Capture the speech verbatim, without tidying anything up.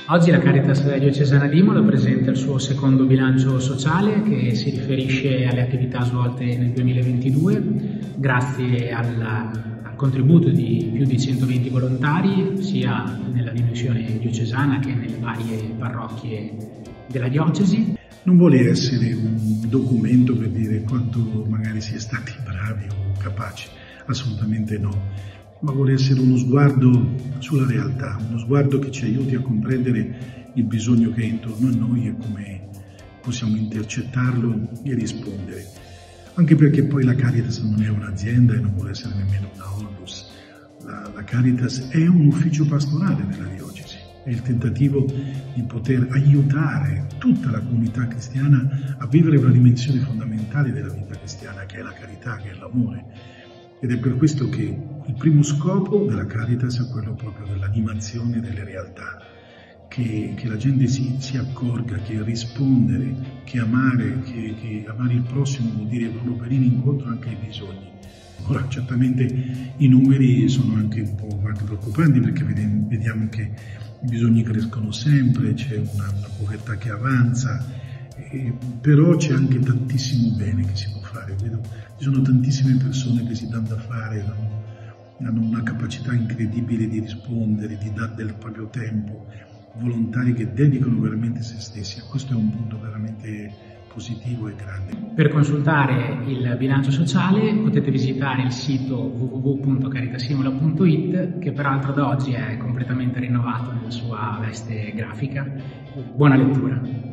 Oggi la Caritas Diocesana di Imola presenta il suo secondo bilancio sociale che si riferisce alle attività svolte nel duemilaventidue grazie alla, al contributo di più di centoventi volontari sia nella dimensione diocesana che nelle varie parrocchie della diocesi. Non vuole essere un documento per dire quanto magari si è stati bravi o capaci, assolutamente no. Ma vuole essere uno sguardo sulla realtà, uno sguardo che ci aiuti a comprendere il bisogno che è intorno a noi e come possiamo intercettarlo e rispondere. Anche perché poi la Caritas non è un'azienda e non vuole essere nemmeno una onlus. La, la Caritas è un ufficio pastorale della diocesi, è il tentativo di poter aiutare tutta la comunità cristiana a vivere una dimensione fondamentale della vita cristiana, che è la carità, che è l'amore. Ed è per questo che il primo scopo della Caritas è quello proprio dell'animazione delle realtà, che, che la gente si, si accorga che rispondere, che amare, che, che amare il prossimo vuol dire proprio venire incontro anche ai bisogni. Ora, certamente i numeri sono anche un po' anche preoccupanti perché vediamo che i bisogni crescono sempre, c'è una, una povertà che avanza, eh, però c'è anche tantissimo bene che si può fare. Vedo, ci sono tantissime persone che si danno da fare, hanno, hanno una capacità incredibile di rispondere, di dare del proprio tempo, volontari che dedicano veramente se stessi. Questo è un punto veramente positivo e grande. Per consultare il bilancio sociale potete visitare il sito w w w punto caritasimola punto i t, che peraltro da oggi è completamente rinnovato nella sua veste grafica. Buona lettura!